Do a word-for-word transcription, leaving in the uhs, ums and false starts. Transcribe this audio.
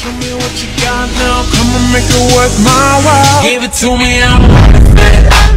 Show me what you got now, come and make it worth my while. Give it to me, I want it.